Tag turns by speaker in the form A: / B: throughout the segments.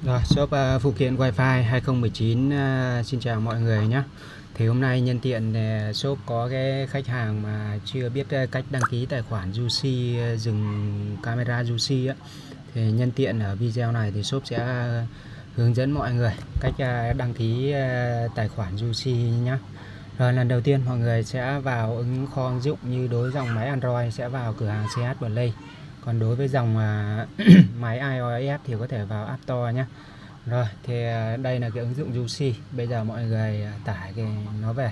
A: Rồi, shop phụ kiện Wi-Fi 2019 xin chào mọi người nhé. Thì hôm nay nhân tiện shop có cái khách hàng mà chưa biết cách đăng ký tài khoản Juicy dừng camera Juicy á. Thì nhân tiện ở video này thì shop sẽ hướng dẫn mọi người cách đăng ký tài khoản Juicy nhé. Rồi lần đầu tiên mọi người sẽ vào ứng kho ứng dụng, như đối với dòng máy Android sẽ vào cửa hàng CH Play. Còn đối với dòng máy iOS thì có thể vào App Store nhé. Rồi thì đây là cái ứng dụng Juicy. Bây giờ mọi người tải nó về.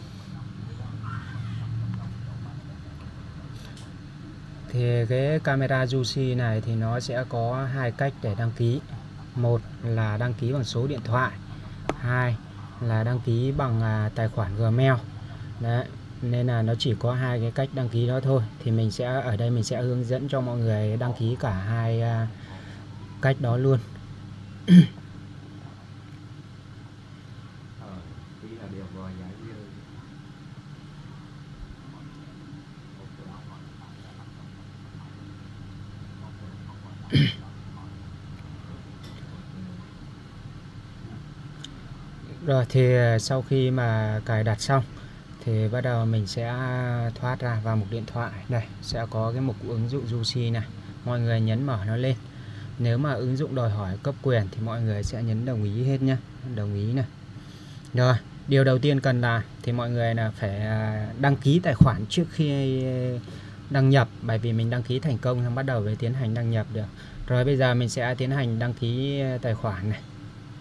A: Thì cái camera Juicy này thì nó sẽ có hai cách để đăng ký. Một là đăng ký bằng số điện thoại, hai là đăng ký bằng tài khoản Gmail. Đấy, nên là nó chỉ có hai cái cách đăng ký đó thôi. Thì mình sẽ ở đây mình sẽ hướng dẫn cho mọi người đăng ký cả hai cách đó luôn. Rồi thì sau khi mà cài đặt xong thì bắt đầu mình sẽ thoát ra vào mục điện thoại. Đây sẽ có cái mục ứng dụng Juicy này, mọi người nhấn mở nó lên. Nếu mà ứng dụng đòi hỏi cấp quyền thì mọi người sẽ nhấn đồng ý hết nhé, đồng ý này. Rồi điều đầu tiên cần làm thì mọi người là phải đăng ký tài khoản trước khi đăng nhập, bởi vì mình đăng ký thành công thì bắt đầu mới tiến hành đăng nhập được. Rồi bây giờ mình sẽ tiến hành đăng ký tài khoản này.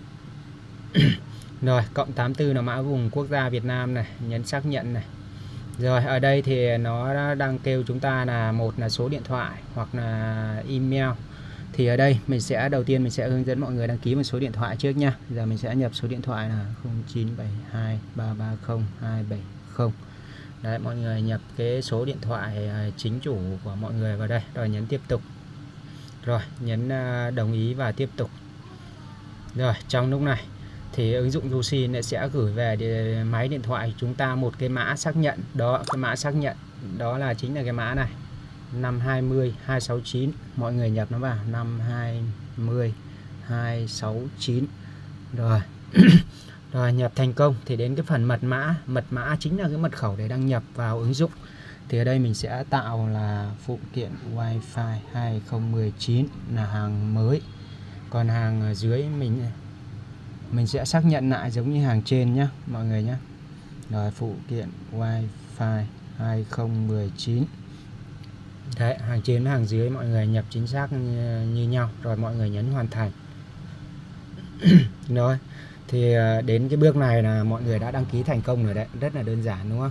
A: Rồi cộng 84 là mã vùng quốc gia Việt Nam này, nhấn xác nhận này. Rồi ở đây thì nó đang kêu chúng ta là một là số điện thoại hoặc là email. Thì ở đây mình sẽ đầu tiên mình sẽ hướng dẫn mọi người đăng ký một số điện thoại trước nha. Giờ mình sẽ nhập số điện thoại là 0972330270. Đấy, mọi người nhập cái số điện thoại chính chủ của mọi người vào đây. Rồi nhấn tiếp tục. Rồi nhấn đồng ý và tiếp tục. Rồi trong lúc này thì ứng dụng Juicy sẽ gửi về máy điện thoại chúng ta một cái mã xác nhận. Đó, cái mã xác nhận đó là chính là cái mã này, 520269. Mọi người nhập nó vào 520269. Rồi rồi nhập thành công thì đến cái phần mật mã chính là cái mật khẩu để đăng nhập vào ứng dụng. Thì ở đây mình sẽ tạo là phụ kiện Wi-Fi 2019 là hàng mới. Còn hàng ở dưới mình sẽ xác nhận lại giống như hàng trên nhé mọi người nhé. Rồi phụ kiện Wi-Fi 2019. Đấy, hàng trên với hàng dưới mọi người nhập chính xác như nhau. Rồi mọi người nhấn hoàn thành. Rồi thì đến cái bước này là mọi người đã đăng ký thành công rồi đấy, rất là đơn giản đúng không?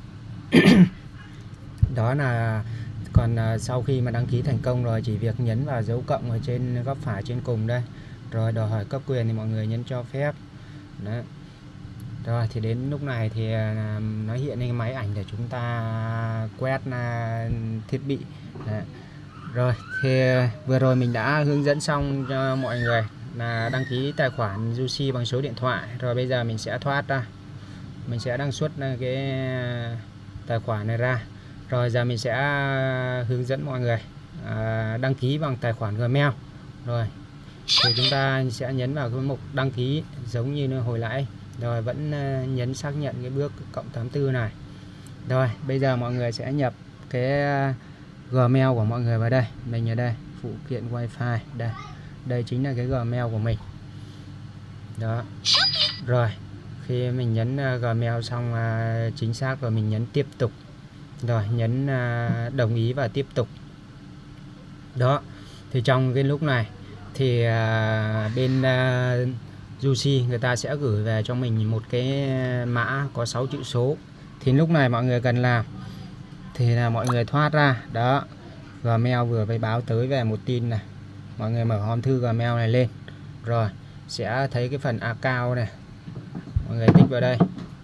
A: Đó là còn sau khi mà đăng ký thành công rồi, chỉ việc nhấn vào dấu cộng ở trên góc phải trên cùng đây. Rồi đòi hỏi cấp quyền thì mọi người nhấn cho phép. Đấy. Rồi thì đến lúc này thì nó hiện lên cái máy ảnh để chúng ta quét thiết bị. Đấy. Rồi thì vừa rồi mình đã hướng dẫn xong cho mọi người là đăng ký tài khoản Juicy bằng số điện thoại. Rồi bây giờ mình sẽ thoát ra, mình sẽ đăng xuất cái tài khoản này ra. Rồi giờ mình sẽ hướng dẫn mọi người đăng ký bằng tài khoản Gmail. Rồi thì chúng ta sẽ nhấn vào cái mục đăng ký giống như hồi nãy. Rồi vẫn nhấn xác nhận cái bước cộng 84 này. Rồi bây giờ mọi người sẽ nhập cái Gmail của mọi người vào đây. Mình ở đây phụ kiện Wi-Fi đây. Đây chính là cái Gmail của mình. Đó. Rồi khi mình nhấn Gmail xong chính xác rồi mình nhấn tiếp tục. Rồi nhấn đồng ý và tiếp tục. Đó. Thì trong cái lúc này thì bên Juicy người ta sẽ gửi về cho mình một cái mã có 6 chữ số. Thì lúc này mọi người cần làm thì là mọi người thoát ra. Đó, Gmail vừa mới báo tới về một tin này. Mọi người mở hòm thư Gmail này lên. Rồi sẽ thấy cái phần account này, mọi người tích vào đây.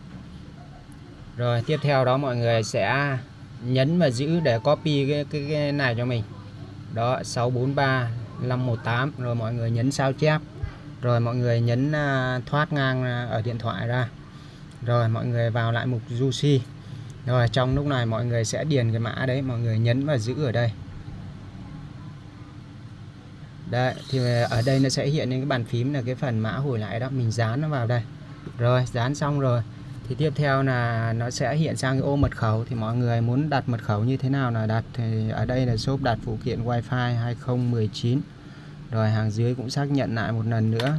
A: Rồi tiếp theo đó mọi người sẽ nhấn và giữ để copy cái này cho mình. Đó, 643518. Rồi mọi người nhấn sao chép. Rồi mọi người nhấn thoát ngang ở điện thoại ra. Rồi mọi người vào lại mục Juicy. Rồi trong lúc này mọi người sẽ điền cái mã đấy, mọi người nhấn và giữ ở đây. Đấy, thì ở đây nó sẽ hiện lên cái bàn phím là cái phần mã hồi lại đó, mình dán nó vào đây. Rồi, dán xong rồi thì tiếp theo là nó sẽ hiện sang cái ô mật khẩu. Thì mọi người muốn đặt mật khẩu như thế nào là đặt, thì ở đây là shop đặt phụ kiện Wi-Fi 2019. Rồi hàng dưới cũng xác nhận lại một lần nữa.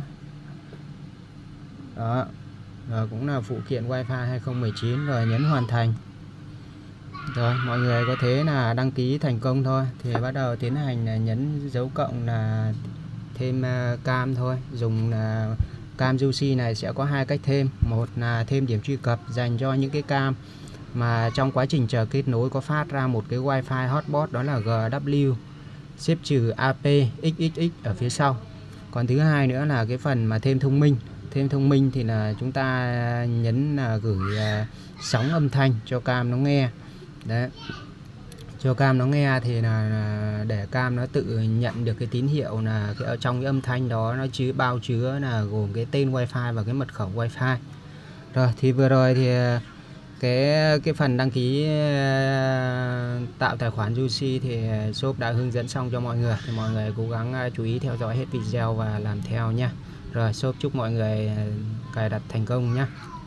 A: Đó. Rồi cũng là phụ kiện Wi-Fi 2019, rồi nhấn hoàn thành. Rồi mọi người có thế là đăng ký thành công thôi. Thì bắt đầu tiến hành là nhấn dấu cộng là thêm cam thôi. Dùng cam UC này sẽ có hai cách thêm. Một là thêm điểm truy cập dành cho những cái cam mà trong quá trình chờ kết nối có phát ra một cái Wi-Fi hotspot, đó là GW xếp trừ AP XXX ở phía sau. Còn thứ hai nữa là cái phần mà thêm thông minh. Thêm thông minh thì là chúng ta nhấn là gửi sóng âm thanh cho cam nó nghe. Đấy, cho cam nó nghe thì là để cam nó tự nhận được cái tín hiệu là ở trong cái âm thanh đó nó bao chứa là gồm cái tên Wi-Fi và cái mật khẩu Wi-Fi. Rồi thì vừa rồi thì cái phần đăng ký tạo tài khoản UC thì shop đã hướng dẫn xong cho mọi người. Thì mọi người cố gắng chú ý theo dõi hết video và làm theo nhé. Rồi shop chúc mọi người cài đặt thành công nhé.